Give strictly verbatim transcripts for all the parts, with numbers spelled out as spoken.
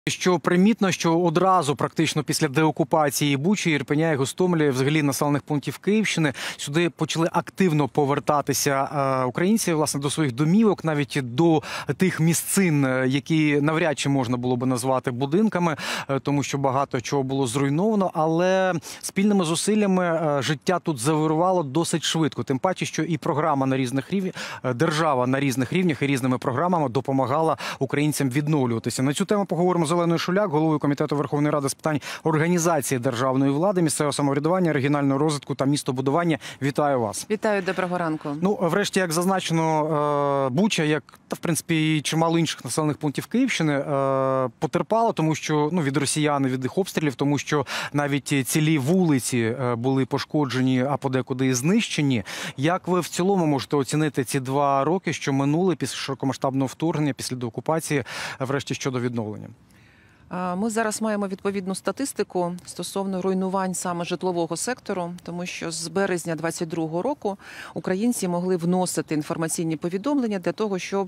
Що примітно, що одразу практично після деокупації Бучі, Ірпеня і Гостомеля, взагалі населених пунктів Київщини, сюди почали активно повертатися українці, власне, до своїх домівок, навіть до тих місцин, які навряд чи можна було би назвати будинками, тому що багато чого було зруйновано, але спільними зусиллями життя тут завирувало досить швидко. Тим паче, що і програма на різних рівнях, держава на різних рівнях і різними програмами допомагала українцям відновлюватися. На цю тему поговоримо з Оленою Шуляк, головою Комітету Верховної Ради з питань організації державної влади, місцевого самоврядування, регіонального розвитку та містобудування. Вітаю вас. Вітаю, доброго ранку. Ну, врешті, як зазначено, Буча, як, та, в принципі, і чимало інших населених пунктів Київщини, потерпала, тому що, ну, від росіян, від їх обстрілів, тому що навіть цілі вулиці були пошкоджені, а подекуди і знищені. Як ви в цілому можете оцінити ці два роки, що минули після широкомасштабного вторгнення, після деокупації, врешті, щодо відновлення? Ми зараз маємо відповідну статистику стосовно руйнувань саме житлового сектору, тому що з березня двадцять другого року українці могли вносити інформаційні повідомлення для того, щоб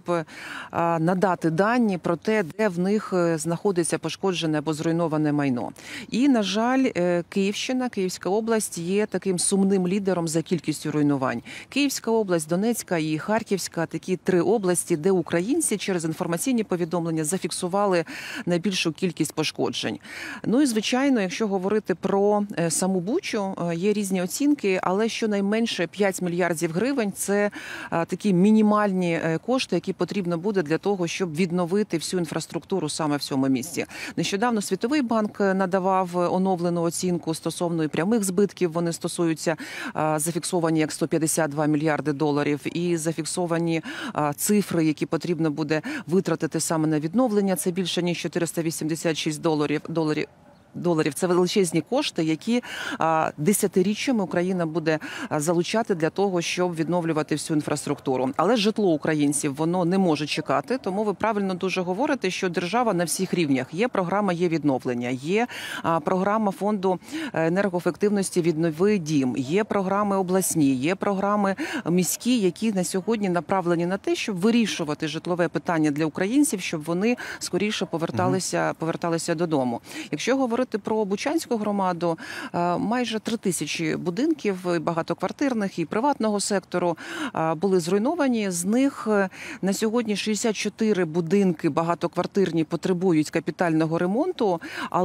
надати дані про те, де в них знаходиться пошкоджене або зруйноване майно. І, на жаль, Київщина, Київська область є таким сумним лідером за кількістю руйнувань. Київська область, Донецька і Харківська – такі три області, де українці через інформаційні повідомлення зафіксували найбільшу кількість кількість пошкоджень. Ну і, звичайно, якщо говорити про саму Бучу, є різні оцінки, але щонайменше п'ять мільярдів гривень – це такі мінімальні кошти, які потрібно буде для того, щоб відновити всю інфраструктуру саме в цьому місці. Нещодавно Світовий банк надавав оновлену оцінку стосовно і прямих збитків. Вони стосуються зафіксовані як сто п'ятдесят два мільярди доларів і зафіксовані цифри, які потрібно буде витратити саме на відновлення. Це більше ніж чотириста вісімдесят шість доларів, доларів. доларів. Це величезні кошти, які а, десятиріччями Україна буде а, залучати для того, щоб відновлювати всю інфраструктуру. Але житло українців, воно не може чекати, тому ви правильно дуже говорите, що держава на всіх рівнях. Є програма, є відновлення, є а, програма фонду енергоефективності «Віднови дім», є програми обласні, є програми міські, які на сьогодні направлені на те, щоб вирішувати житлове питання для українців, щоб вони скоріше поверталися, угу. поверталися додому. Якщо говорити про Бучанську громаду, майже три тисячі будинків, багатоквартирних і приватного сектору, були зруйновані. З них на сьогодні шістдесят чотири будинки багатоквартирні потребують капітального ремонту,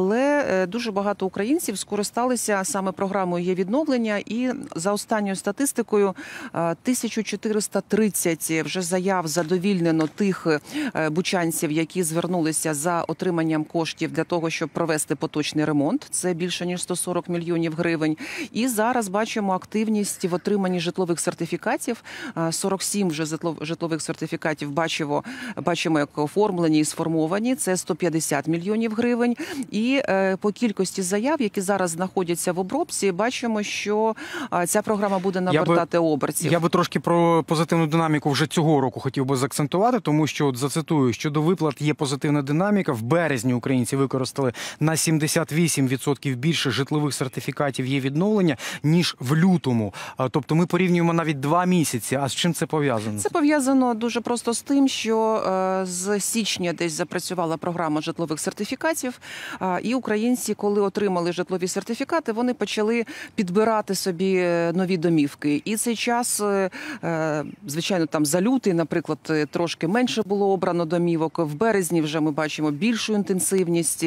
але дуже багато українців скористалися саме програмою «Є відновлення», і за останньою статистикою тисяча чотириста тридцять вже заяв задовільнено тих бучанців, які звернулися за отриманням коштів для того, щоб провести поточний ремонт. Це більше ніж сто сорок мільйонів гривень. І зараз бачимо активність в отриманні житлових сертифікатів. сорок сім вже житлових сертифікатів бачимо, бачимо як оформлені і сформовані. Це сто п'ятдесят мільйонів гривень. І по кількості заяв, які зараз знаходяться в обробці, бачимо, що ця програма буде набертати я би, обертів. Я би трошки про позитивну динаміку вже цього року хотів би заакцентувати, тому що, от зацитую, щодо виплат є позитивна динаміка. В березні українці використали на сімдесят вісім відсотків більше житлових сертифікатів «Є відновлення», ніж в лютому. Тобто ми порівнюємо навіть два місяці. А з чим це пов'язано? Це пов'язано дуже просто з тим, що з січня десь запрацювала програма житлових сертифікатів, і українці, коли отримали житлові сертифікати, вони почали підбирати собі нові домівки. І цей час, звичайно, там за лютий, наприклад, трошки менше було обрано домівок. В березні вже ми бачимо більшу інтенсивність.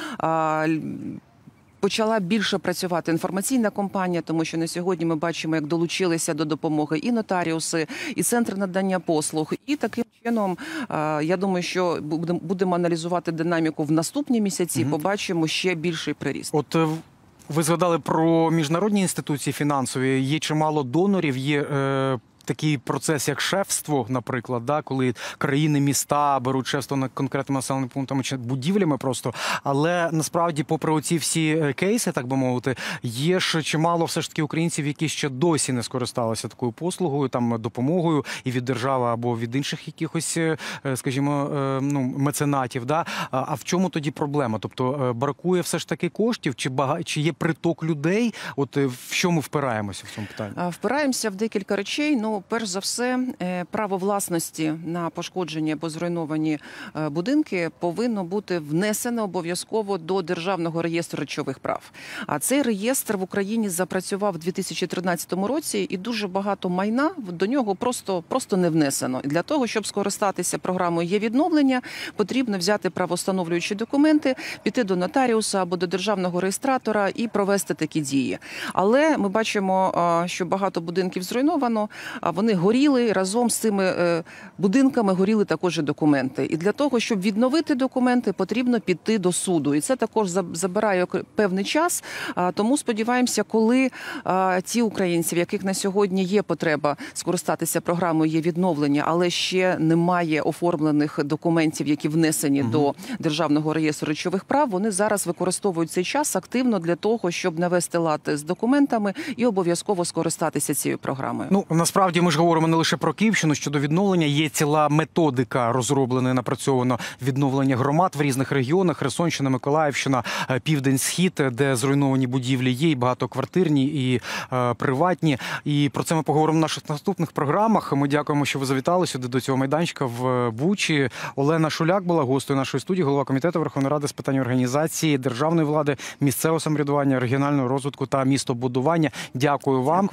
Почала більше працювати інформаційна кампанія, тому що на сьогодні ми бачимо, як долучилися до допомоги і нотаріуси, і центри надання послуг. І таким чином, я думаю, що будемо аналізувати динаміку в наступні місяці, угу. побачимо ще більший приріст. От ви згадали про міжнародні інституції фінансові, є чимало донорів, є... Е... такий процес, як шефство, наприклад, да, коли країни, міста беруть шефство над конкретними населеними пунктами чи будівлями просто. Але насправді, попри оці всі кейси, так би мовити, є ж чимало все ж таки українців, які ще досі не скористалися такою послугою, там, допомогою і від держави або від інших якихось, скажімо, ну, меценатів. Да? А в чому тоді проблема? Тобто бракує все ж таки коштів? Чи, бага... чи є приток людей? От в що ми впираємося в цьому питанні? Впираємося в декілька речей. Ну, Ну, перш за все, е, право власності на пошкоджені або зруйновані е, будинки повинно бути внесено обов'язково до Державного реєстру речових прав. А цей реєстр в Україні запрацював у дві тисячі тринадцятому році, і дуже багато майна до нього просто, просто не внесено. І для того, щоб скористатися програмою «Є-відновлення», потрібно взяти правовстановлюючі документи, піти до нотаріуса або до державного реєстратора і провести такі дії. Але ми бачимо, що багато будинків зруйновано, а вони горіли, разом з цими будинками горіли також і документи. І для того, щоб відновити документи, потрібно піти до суду. І це також забирає певний час. Тому сподіваємося, коли ті українці, в яких на сьогодні є потреба скористатися програмою «Є-відновлення», але ще немає оформлених документів, які внесені угу. до Державного реєстру речових прав, вони зараз використовують цей час активно для того, щоб навести лад з документами і обов'язково скористатися цією програмою. Ну, насправді ми ж говоримо не лише про Київщину щодо відновлення. Є ціла методика розроблена і напрацьована відновлення громад в різних регіонах. Херсонщина, Миколаївщина, Південь-Схід, де зруйновані будівлі є, і багатоквартирні, і е, приватні. І про це ми поговоримо в наших наступних програмах. Ми дякуємо, що ви завітали сюди до цього майданчика в Бучі. Олена Шуляк була гостею нашої студії, голова комітету Верховної Ради з питань організації державної влади, місцевого самоврядування, регіонального розвитку та містобудування. Дякую вам.